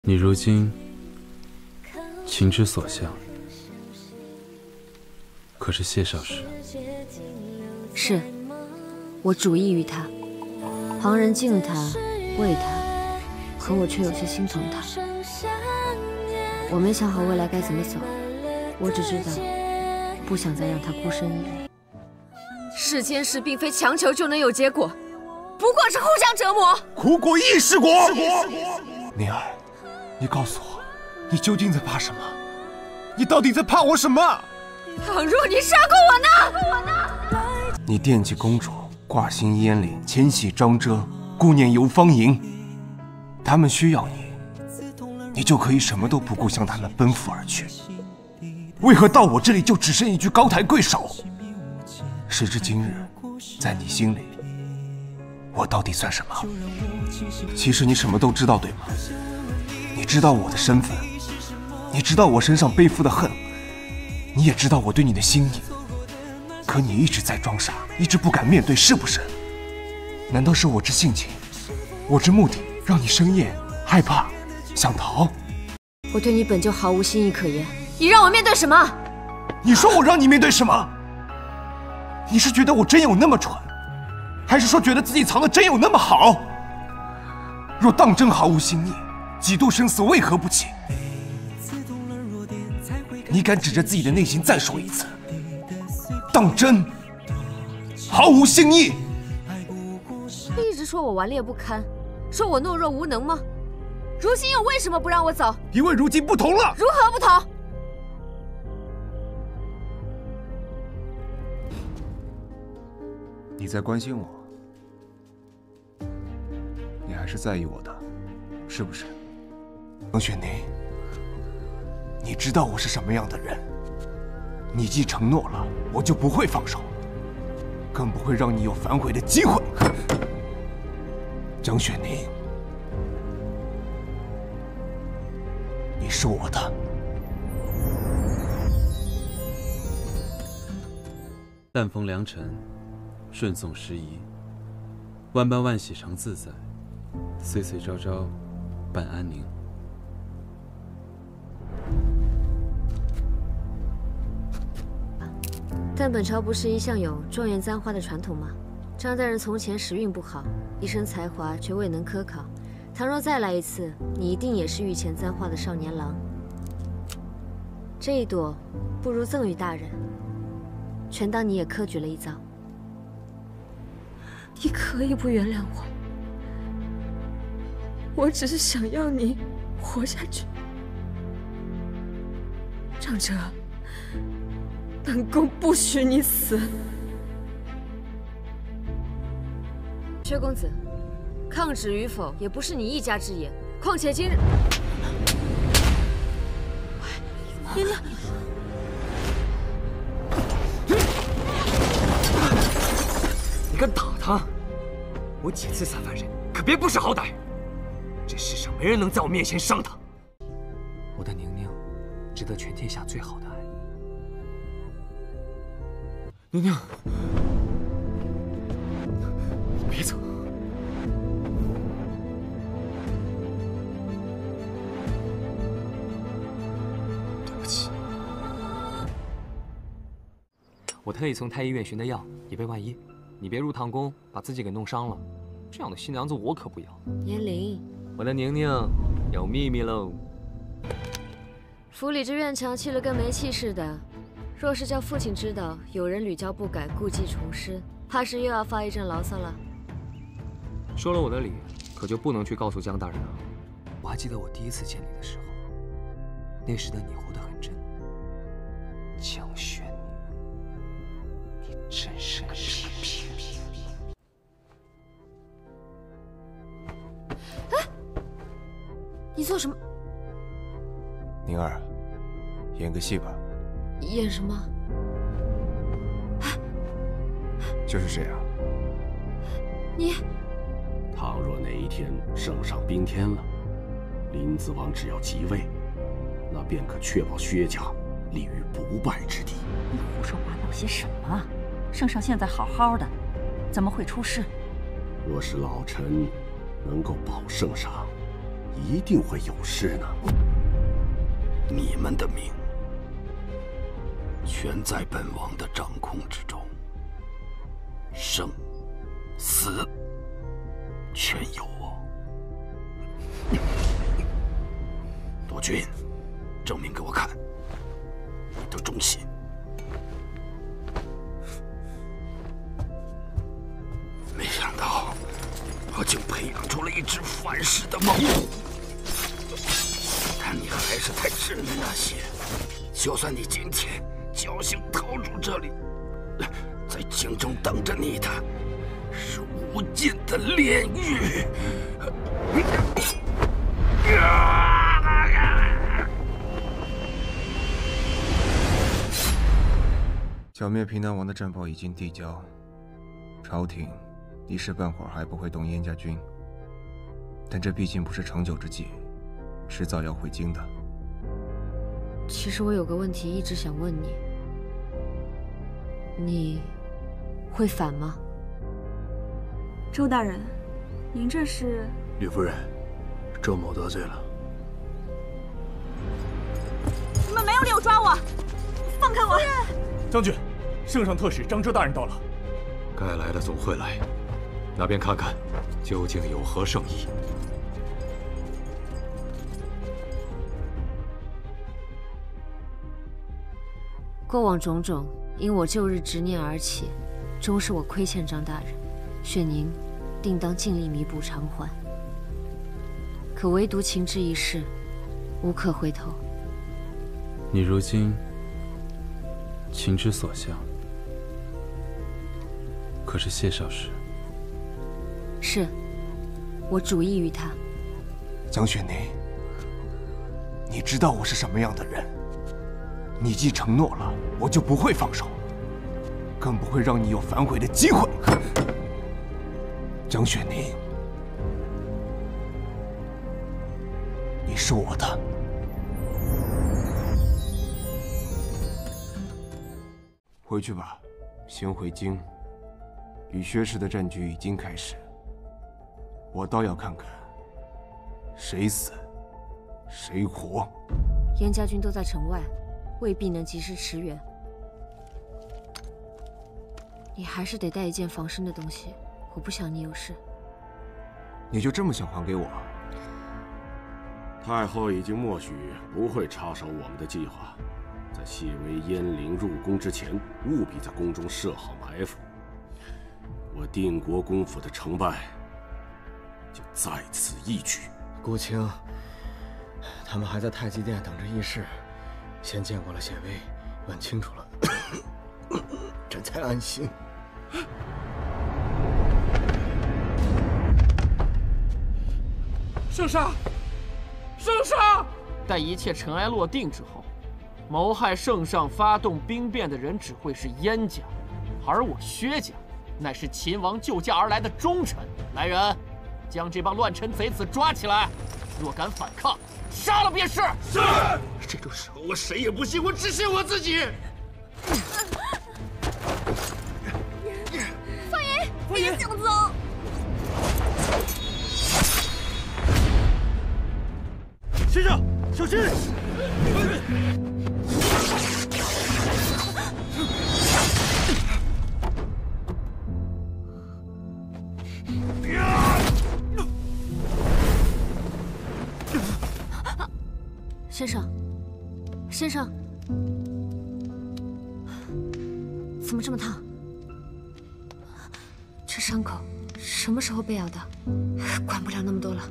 你如今情之所向，可是谢少时？ 是，我主意于他，旁人敬他、为他，可我却有些心疼他。我没想好未来该怎么走，我只知道不想再让他孤身一人。世间事并非强求就能有结果，不过是互相折磨。 苦果亦是果。宁儿，你告诉我，你究竟在怕什么？你到底在怕我什么？ 倘若你杀过我呢？ 你惦记公主，挂心燕翎，牵系张遮，顾念游芳吟。他们需要你，你就可以什么都不顾，向他们奔赴而去。为何到我这里就只剩一句高抬贵手？时至今日，在你心里，我到底算什么？其实你什么都知道，对吗？你知道我的身份，你知道我身上背负的恨，你也知道我对你的心意。可你一直在装傻，一直不敢面对，是不是？难道是我之性情，我之目的，让你生厌、害怕、想逃？ 我对你本就毫无心意可言，你让我面对什么？ 你说我让你面对什么？你是觉得我真有那么蠢，还是说觉得自己藏的真有那么好？若当真毫无心意，几度生死为何不起？你敢指着自己的内心再说一次？当真毫无心意？ 一直说我顽劣不堪，说我懦弱无能吗？如今又为什么不让我走？ 因为如今不同了。 如何不同？ 你在关心我，你还是在意我的，是不是？冷雪凝，你知道我是什么样的人，你既承诺了，我就不会放手，更不会让你有反悔的机会。张雪凝，你是我的。 淡风良辰，顺送时宜，万般万喜常自在，岁岁朝朝伴安宁。 但本朝不是一向有状元簪花的传统吗？张大人从前时运不好，一身才华却未能科考。倘若再来一次，你一定也是御前簪花的少年郎。这一朵，不如赠与大人，全当你也科举了一遭。你可以不原谅我，我只是想要你活下去。张哲，本宫不许你死。薛公子，抗旨与否也不是你一家之言，况且今日……娘娘， 你敢打他？我几次下凡人，可别不识好歹。这世上没人能在我面前伤他。我的宁宁，值得全天下最好的爱。宁宁，你别走。对不起，我特意从太医院寻的药，以备万一。你别入唐宫，把自己给弄伤了。这样的新娘子我可不要。 年龄， 我的宁宁有秘密喽。 府里这院墙砌了跟没气似的，若是叫父亲知道有人屡教不改，故技重施，怕是又要发一阵牢骚了。 说了我的理，可就不能去告诉江大人了。我还记得我第一次见你的时候，那时的你活得很真。江轩，你真是个屁屁。 哎，你做什么？ 宁儿，演个戏吧。 演什么？ 就是这样。 你…… 倘若哪一天圣上宾天了，林子王只要即位，那便可确保薛家立于不败之地。 你胡说八道些什么？圣上现在好好的，怎么会出事？ 若是老臣能够保圣上， 一定会有事呢。你们的命全在本王的掌控之中，生死全由我。多君，证明给我看你的忠心。没想到我竟培养出了一只反噬的猛虎，但你还是太稚嫩了些。就算你今天侥幸逃出这里，在京中等着你的是无尽的炼狱。 剿灭平南王的战报已经递交，朝廷一时半会儿还不会动燕家军，但这毕竟不是长久之计，迟早要回京的。 其实我有个问题一直想问你，你会反吗？ 周大人，您这是？ 吕夫人，周某得罪了。 你们没有理由抓我，放开我！ 将军，圣上特使张遮大人到了。 该来的总会来，那便看看究竟有何圣意。 过往种种，因我旧日执念而起，终是我亏欠张大人，雪宁定当尽力弥补偿还。可唯独情之一事，无可回头。 你如今情之所向，可是谢少时？ 是，我主意于他。 江雪宁，你知道我是什么样的人，你既承诺了，我就不会放手，更不会让你有反悔的机会。江雪宁，你是我的。回去吧，先回京。与薛氏的战局已经开始，我倒要看看谁死谁活。 燕家军都在城外，未必能及时驰援。你还是得带一件防身的东西，我不想你有事。 你就这么想还给我？ 太后已经默许不会插手我们的计划，在谢威燕陵入宫之前，务必在宫中设好埋伏。我定国公府的成败就在此一举。 顾青，他们还在太极殿等着议事，先见过了谢威，问清楚了，朕才安心。 圣上，圣上！ 待一切尘埃落定之后，谋害圣上、发动兵变的人只会是燕家，而我薛家乃是秦王救驾而来的忠臣。来人，将这帮乱臣贼子抓起来，若敢反抗，杀了便是。 是。这种时候我谁也不信，我只信我自己。 方爷，别想走。 先生，小心！ 先生，先生，怎么这么烫？这伤口什么时候被咬的？管不了那么多了。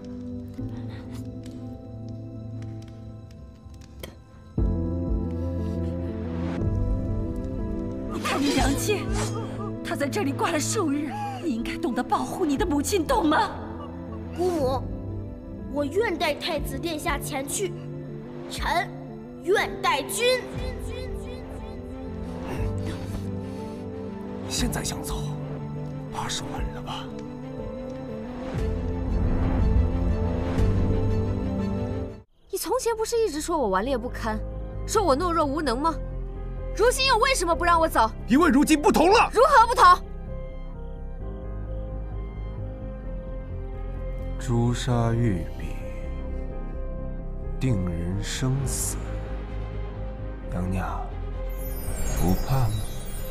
看你良妾，她在这里挂了数日，你应该懂得保护你的母亲，懂吗？ 姑母，我愿带太子殿下前去。臣愿带军。 现在想走，怕是晚了吧？ 你从前不是一直说我顽劣不堪，说我懦弱无能吗？如今又为什么不让我走？ 因为如今不同了。 如何不同？ 诛杀玉璧， 定人生死，娘娘不怕吗？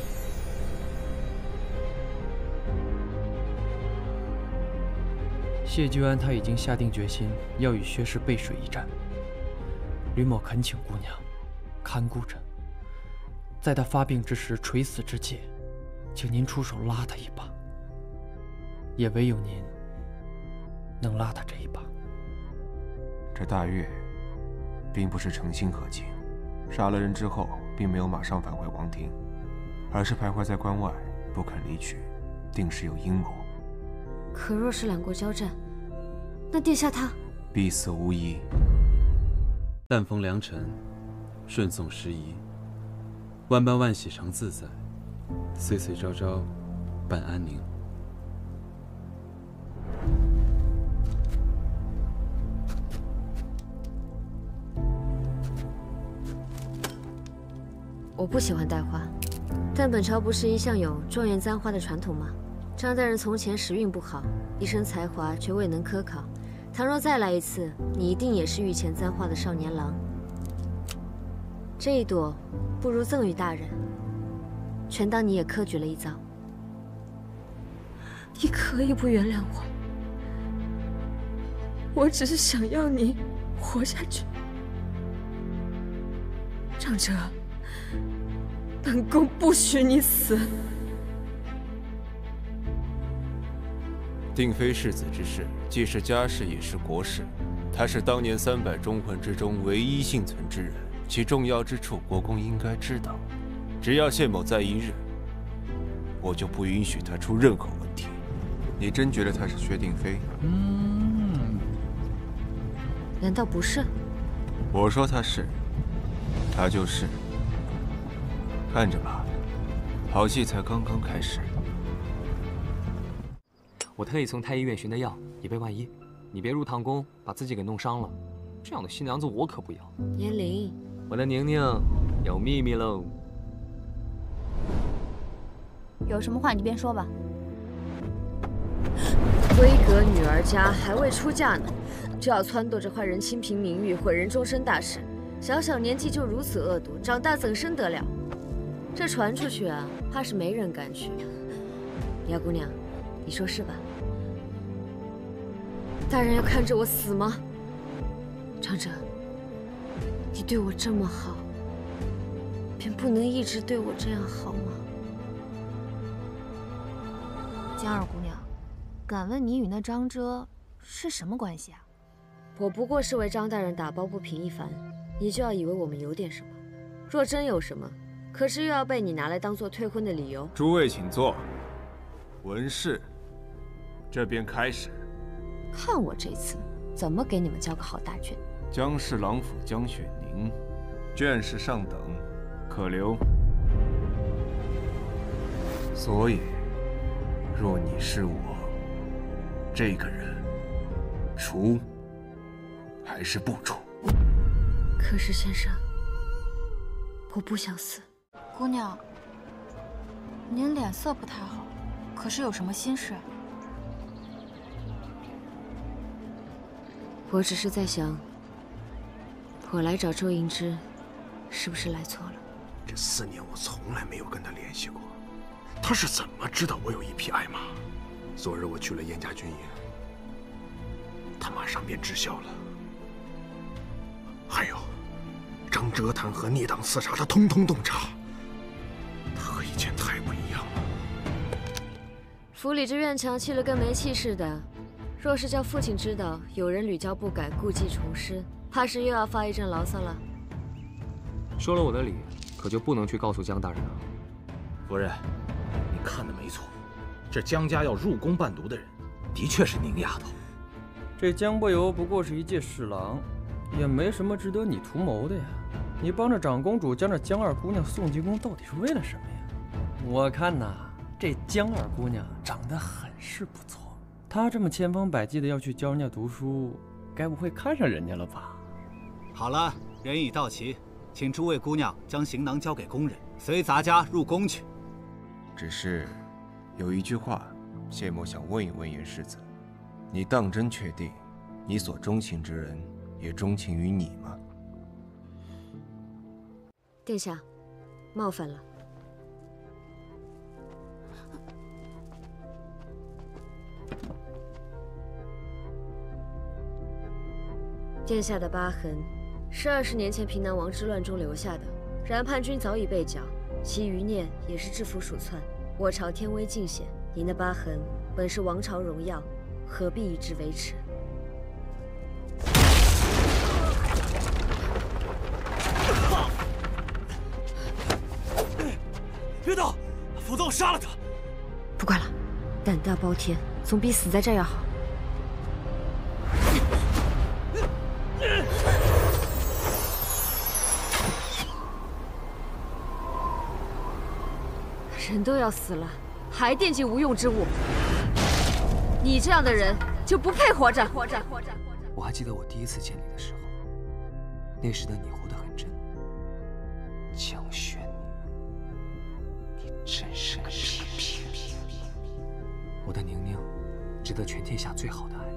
谢居安他已经下定决心要与薛氏背水一战。吕某恳请姑娘看顾着，在他发病之时垂死之际，请您出手拉他一把。也唯有您能拉他这一把。 这大月并不是诚心和亲，杀了人之后并没有马上返回王庭，而是徘徊在关外不肯离去，定是有阴谋。 可若是两国交战，那殿下他必死无疑。 但逢良辰，顺送时宜，万般万喜常自在，岁岁朝朝伴安宁。 我不喜欢带花，但本朝不是一向有状元簪花的传统吗？张大人从前时运不好，一身才华却未能科考。倘若再来一次，你一定也是御前簪花的少年郎。这一朵，不如赠与大人，全当你也科举了一遭。 你可以不原谅我，我只是想要你活下去。张哲，本宫不许你死。 定妃世子之事，既是家事，也是国事。他是当年300忠魂之中唯一幸存之人，其重要之处，国公应该知道。只要谢某在一日，我就不允许他出任何问题。 你真觉得她是薛定妃？ 难道不是？ 我说她是，她就是。看着吧，好戏才刚刚开始。 我特意从太医院寻的药，以备万一。你别入唐宫，把自己给弄伤了。这样的新娘子我可不要。 严玲， 我的宁宁有秘密喽。 有什么话你就边说吧。 闺阁女儿家还未出嫁呢，就要撺掇着坏人清平名誉，毁人终身大事。小小年纪就如此恶毒，长大怎生得了？这传出去啊，怕是没人敢娶。姚姑娘，你说是吧？大人要看着我死吗？张哲，你对我这么好，便不能一直对我这样好吗？ 江二姑娘，敢问你与那张遮是什么关系啊？ 我不过是为张大人打抱不平一番，你就要以为我们有点什么？若真有什么，可是又要被你拿来当做退婚的理由。 诸位请坐。文氏，这边开始。 看我这次怎么给你们交个好大卷。 江氏郎府江雪凝，卷是上等，可留。所以，若你是我，这个人，除还是不除？ 可是先生，我不想死。 姑娘，您脸色不太好，可是有什么心事？ 我只是在想，我来找周盈之，是不是来错了？ 这4年我从来没有跟他联系过，他是怎么知道我有一匹爱马？昨日我去了燕家军营，他马上便知晓了。还有，张哲弹劾逆党刺杀，他通通洞察。他和以前太不一样了。 府里这院墙砌了跟没气似的。若是叫父亲知道有人屡教不改，故技重施，怕是又要发一阵牢骚了。 收了我的礼，可就不能去告诉江大人了。 夫人，你看的没错，这江家要入宫伴读的人，的确是宁丫头。 这江伯游不过是一介侍郎，也没什么值得你图谋的呀。你帮着长公主将这江二姑娘送进宫，到底是为了什么呀？我看呐，这江二姑娘长得很是不错。他这么千方百计的要去教人家读书，该不会看上人家了吧？ 好了，人已到齐，请诸位姑娘将行囊交给宫人，随咱家入宫去。 只是有一句话，谢某想问一问严世子：你当真确定，你所钟情之人也钟情于你吗？ 殿下，冒犯了。殿下的疤痕是20年前平南王之乱中留下的，然叛军早已被剿，其余孽也是制服鼠窜。我朝天威尽显，您的疤痕本是王朝荣耀，何必以之为耻？ 别动，否则我杀了他！ 不管了，胆大包天，总比死在这儿要好。人都要死了，还惦记无用之物，你这样的人就不配活着！ 我还记得我第一次见你的时候，那时的你活得很真。江轩，你真是个屁！我的宁宁，值得全天下最好的爱。